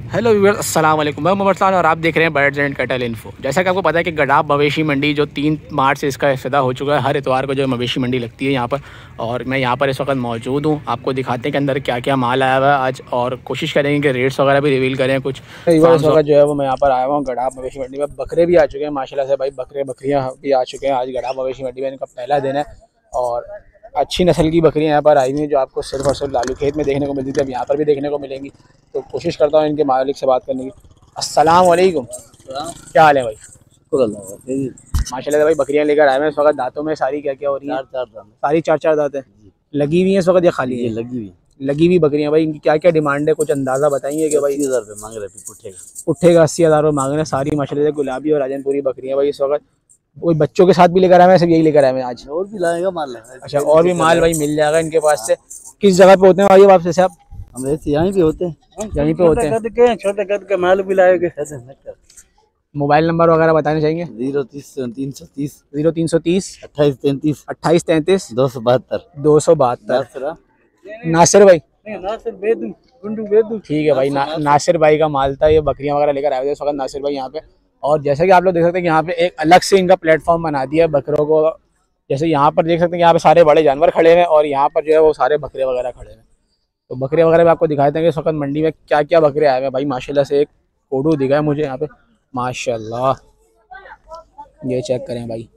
Hello viewers, अस्सलाम वालेकुम। मैं मोहम्मद खान और आप देख रहे हैं बर्ड्स एंड कैटल इन्फो। जैसा कि आपको पता है कि गडाब मवेशी मंडी जो 3 मार्च से इसका इफ्तिताह हो चुका है। हर इतवार को जो मवेशी मंडी लगती है यहाँ पर, और मैं यहाँ पर इस वक्त मौजूद हूँ। आपको दिखाते हैं कि अंदर क्या क्या माल आया हुआ है आज, और कोशिश करेंगे कि रेट्स वगैरह भी रिवील करें कुछ। इस वक्त जो है वो मैं यहाँ पर आया हुआ हूँ गडाब मवेशी मंडी में। बकरे भी आ चुके हैं माशाल्लाह से भाई, बकरियाँ भी आ चुके हैं। आज गडाब मवेशी मंडी में इनका पहला दिन है और अच्छी नस्ल की बकरियां यहाँ पर आई हुई हैं जो आपको सिर्फ और सिर्फ लालू खेत में देखने को मिलती थी, अब यहाँ पर भी देखने को मिलेंगी। तो कोशिश करता हूँ इनके मालिक से बात करने की। अस्सलाम वालेकुम, क्या हाल है भाई? माशाल्लाह भाई, बकरियां लेकर आए हैं इस वक्त। दांतों में सारी क्या क्या हो रही है? सारी चार दांत है लगी हुई है इस वक्त या खाली है? लगी हुई बकरियां भाई। इनकी क्या क्या डिमांड है, कुछ अंदाजा बताइए कि भाई? 80,000 रुपये मांग रहे, उठेगा 80,000 रुपये मांग रहे हैं। सारी माशाल्लाह गुलाबी और राजनपुरी बकरियां भाई इस वक्त। कोई बच्चों के साथ भी लेकर आए हैं, सिर्फ यही लेकर आए हैं आज? और भी लाएगा माल। अच्छा, और भी माल भाई मिल जाएगा इनके पास से। किस जगह पे होते हैं भाई आप से? आप हम ऐसे यहीं पे होते हैं, यहीं पे होते हैं। छोटे कद के माल भी लाएंगे। मोबाइल नंबर वगैरह बताने चाहिए? 030 0330 2833 2833 272 272। नासिर भाई? नासिर बेदू, गुंडू बेदू। ठीक है भाई, नासिर भाई का माल था। ये बकरियां वगैरह लेकर आए थे इस वक्त नासिर भाई यहाँ पे। और जैसे कि आप लोग देख सकते हैं कि यहाँ पे एक अलग से इनका प्लेटफॉर्म बना दिया है बकरों को। जैसे यहाँ पर देख सकते हैं यहाँ पे सारे बड़े जानवर खड़े हैं और यहाँ पर जो है वो सारे बकरे वगैरह खड़े हैं। तो बकरे वगैरह भी आपको दिखाते हैं कि इस वक्त मंडी में क्या क्या बकरे आए हैं भाई। माशाल्लाह से एक कोडू दिखा है मुझे यहाँ पे, माशाल्लाह। ये चेक करें भाई,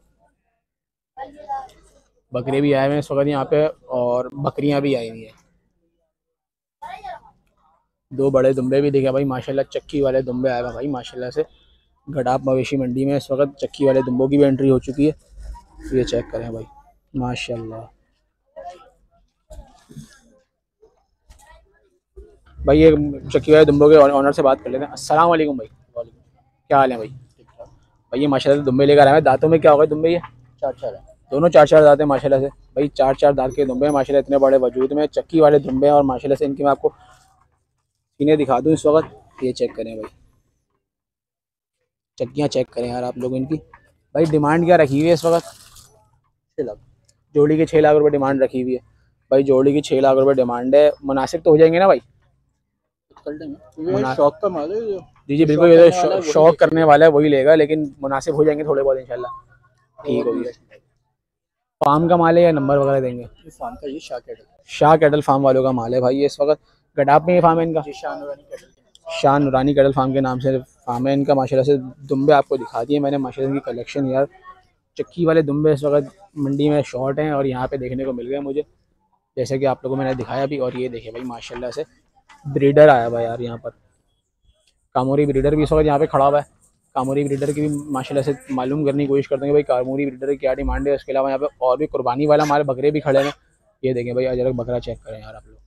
बकरे भी आए हुए हैं इस वक्त यहाँ पे और बकरियां भी आई हुई हैं। 2 बड़े दुम्बे भी दिखे भाई माशाल्लाह, चक्की वाले दुम्बे आए हुए भाई माशाल्लाह से। गडाब मवेशी मंडी में इस वक्त चक्की वाले दुम्बों की भी एंट्री हो चुकी है। ये चेक करें भाई माशाल्लाह। भाई ये चक्की वाले दुम्बों के ऑनर से बात कर लेते हैं। अस्सलाम वालेकुम भाई। क्या हाल है भाई? भाई ये माशाल्लाह दुम्बे लेकर आए हैं। दांतों में क्या होगा दुम्बे? ये 4 है, दोनों 4 दांत हैं माशाल्लाह से भाई। 4 दांत के दुम्बे हैं माशाल्लाह, इतने बड़े वजूद में चक्की वाले दुम्बे हैं। और माशाल्लाह से इनकी मैं आपको सीने दिखा दूँ इस वक्त। ये चेक करें भाई, चक्कियाँ चेक करें यार आप लोग इनकी। भाई डिमांड क्या रखी हुई है इस वक्त? 6 लाख जोड़ी के 6 लाख रुपये डिमांड रखी हुई है भाई। जोड़ी की 6 लाख रुपये डिमांड है। मुनासिब तो हो जाएंगे ना भाई? शौक का माल है जी जी बिल्कुल, ये तो शौक करने वाला है वही लेगा, लेकिन मुनासिब हो जाएंगे थोड़े बहुत इंशाल्लाह। ठीक हो गया। फार्म का माल है या नंबर वगैरह देंगे? फार्म का, ये शाह कैटल फार्म वालों का माल है भाई। ये इस वक्त गडाब में ये फार्म है इनका, शाह नूरानी कैटल फार्म के नाम से फार्म है इनका। माशाल्लाह से दुम्बे आपको दिखा दिए मैंने, माशाल्लाह इनकी कलेक्शन यार। चक्की वाले दुम्बे इस वक्त मंडी में शॉर्ट हैं और यहाँ पे देखने को मिल गए मुझे, जैसे कि आप लोगों को मैंने दिखाया भी। और ये देखे भाई माशाल्लाह से ब्रीडर आया हुआ यार यहाँ पर। कामोरी ब्रीडर भी इस वक्त यहाँ पे खड़ा हुआ है। कामोरी ब्रीडर की भी माशाल्लाह से मालूम करने की कोशिश करते हैं भाई कामोरी ब्रीडर की क्या डिमांड है। इसके अलावा यहाँ पे और भी कुर्बानी वाला हमारे बकरे भी खड़े हैं। ये देखें भाई, अजरक बकरा चेक करें यार आप लोग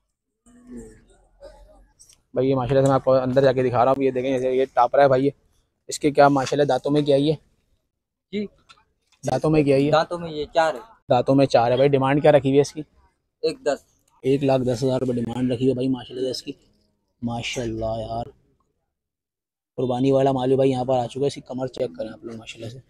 भाई। ये माशाल्लाह से मैं आपको अंदर जाके दिखा रहा हूँ। ये देखें जैसे ये टाप रहा है भाई। ये इसके क्या माशाल्लाह दांतों में क्या है जी? दांतों में क्या है? दांतों में ये 4 है। दांतों में 4 है भाई। डिमांड क्या रखी हुई है इसकी? 1,10 1,10,000 रुपये डिमांड रखी है भाई माशाल्लाह से इसकी। माशाल्लाह यार, कुर्बानी वाला माल भी भाई यहाँ पर आ चुका है। इसकी कमर चेक करें आप लोग माशाल्लाह से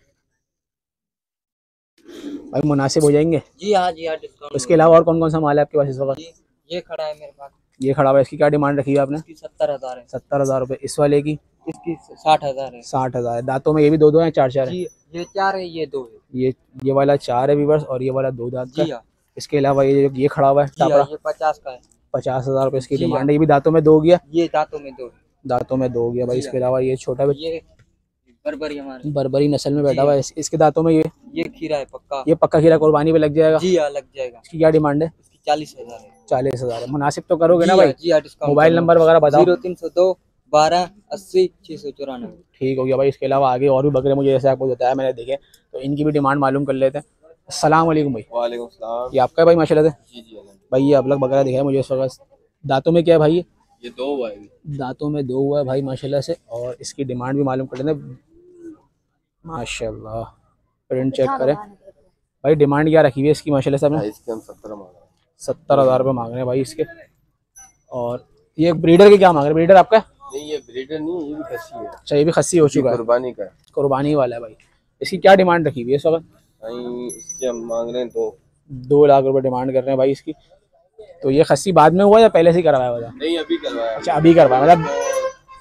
भाई। मुनासिब हो जाएंगे? जी हाँ, जी हाँ, डिस्काउंट। इसके अलावा और कौन कौन सा माल है आपके पास इस वक्त? ये खड़ा है मेरे पास। ये खड़ा हुआ है, इसकी क्या डिमांड रखी है आपने? 70,000 है। 70,000 रुपये। इस वाले की? इसकी 60,000 है। 60,000 है। दांतों में ये भी 2 है, 4 है? ये 4 है, ये 2 है। ये वाला 4 है व्यूअर्स, और ये वाला 2 दांत का। जी हाँ। इसके अलावा ये खड़ा हुआ है टापरा, ये 50 का है। 50,000 रुपये इसकी डिमांड है। ये भी दांतों में 2 गया? ये दांतों में 2 है। दांतों में 2 गया भाई। इसके अलावा ये छोटा ये बर्बरी हमारे बर्बरी नस्ल में बैठा हुआ है। इसके दांतों में ये खीरा है पक्का। ये पक्का खीरा कुर्बानी पे लग जाएगा? जी हाँ, लग जाएगा। इसकी क्या डिमांड है? इसकी 40,000 है। 40,000 है। मुनासिब तो करोगे ना भाई? जी हाँ, डिस्काउंट। मोबाइल नंबर वगैरह बताओ। 0302 12 80 694। ठीक हो गया भाई। इसके अलावा आगे और भी बकरे मुझे जैसे आपको बताया मैंने देखे, तो इनकी भी डिमांड मालूम कर लेते हैं। अस्सलाम वालेकुम भाई। वालेकुम सलाम। ये आपका है भाई माशाल्लाह से? जी जी भाई ये आप लोग बकरा दिखाया मुझे इस वक्त। दांतों में क्या है भाई? ये 2 हुआ है। दांतों में 2 हुआ है भाई माशाल्लाह से। और इसकी डिमांड भी मालूम कर लेते हैं माशाल्लाह। प्रिंट चेक करें भाई। डिमांड क्या रखी हुई है इसकी माशाल्लाह से आपने? इसके हम 70 मांग रहे हैं। 70,000 रुपये मांग रहे हैं भाई इसके। और ये ब्रीडर के क्या मांग रहे हैं? ब्रीडर आपका? नहीं, ये ब्रीडर नहीं, ये भी खस्सी है। अच्छा, ये भी खस्सी हो चुका है, कुर्बानी का। कुर्बानी वाला है भाई। इसकी क्या डिमांड रखी हुई है इस वक्त? इसके हम मांग रहे हैं 2 लाख रुपये डिमांड कर रहे हैं भाई इसकी। तो ये खस्सी बाद में हुआ या पहले से ही करवाया हुआ था? नहीं, अभी करवाया। अच्छा, अभी करवाया। मतलब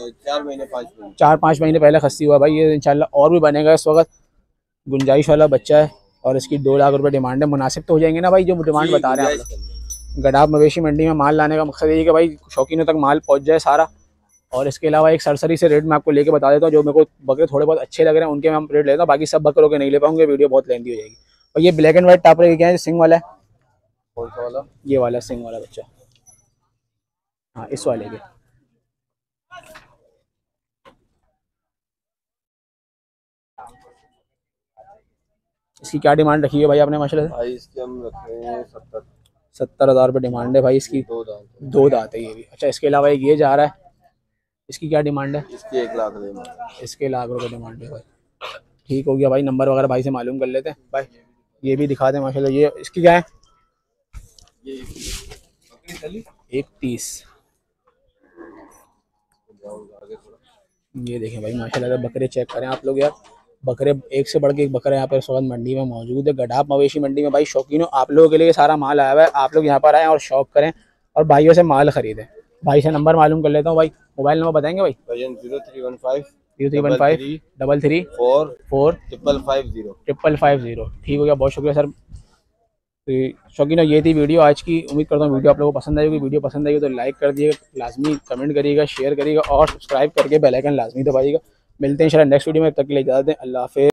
4 महीने 5 महीने 4-5 महीने पहले खस्सी हुआ भाई। ये इंशाल्लाह और भी बनेगा। इस वक्त गुंजाइश वाला बच्चा है और इसकी 2 लाख रुपए डिमांड है। मुनासिब तो हो जाएंगे ना भाई जो डिमांड बता रहे हैं आप लोग। गडाब मवेशी मंडी में माल लाने का मकसद ये है कि भाई शौकीनों तक माल पहुंच जाए सारा। और इसके अलावा एक सरसरी से रेट मैं आपको लेके बता देता हूँ। जो मेरे को बकरे थोड़े बहुत अच्छे लग रहे हैं उनके मैं रेट लेता हूँ, बाकी सब बकरों के नहीं ले पाऊंगे, वीडियो बहुत लेंदी हो जाएगी। और ये ब्लैक एंड व्हाइट टापरे क्या है, सिंग वाला है? कौन सा वाला? ये वाला सिंग वाला बच्चा, हाँ इस वाले के। इसकी क्या डिमांड रखी है भाई आपने माशाल्लाह से? भाई इसके हम रख रहे हैं 70,000 रुपये डिमांड है भाई इसकी। 2 दांत। 2 दांत है ये भी। अच्छा, इसके अलावा एक ये जा रहा है, इसकी क्या डिमांड है? इसकी 1 लाख देना। इसके 1 लाख रुपये डिमांड है भाई। ठीक हो गया भाई, नंबर वगैरह भाई से मालूम कर लेते हैं भाई। ये भी दिखा दें माशाल्लाह। ये इसकी क्या है? ये बकरी चली 1.30। ये देखें भाई माशाल्लाह, बकरे चेक करें आप लोग यार। बकरे एक से बढ़ के एक बकरा यहाँ पर इस वक्त मंडी में मौजूद है। गडाब मवेशी मंडी में भाई शौकीनों आप लोगों के लिए सारा माल आया हुआ है। आप लोग यहाँ पर आएँ और शॉप करें और भाइयों से माल खरीदें। भाई से नंबर मालूम कर लेता हूँ भाई। मोबाइल नंबर बताएंगे भाई? 0315 0315 33 4 4 550। 550। ठीक हो गया, बहुत शुक्रिया सर। तो शौकीनों ये थी वीडियो आज की। उम्मीद करता हूँ वीडियो आप लोगों को पसंद आएगी। वीडियो पसंद आएगी तो लाइक कर दिएगा, लाजमी कमेंट करिएगा, शेयर करिएगा और सब्सक्राइब करके बेल आइकन लाजमी दबाइएगा। मिलते हैं इंशाल्लाह नेक्स्ट वीडियो में, तब तक के लिए इजाज़त दें। अल्लाह हाफ़िज़।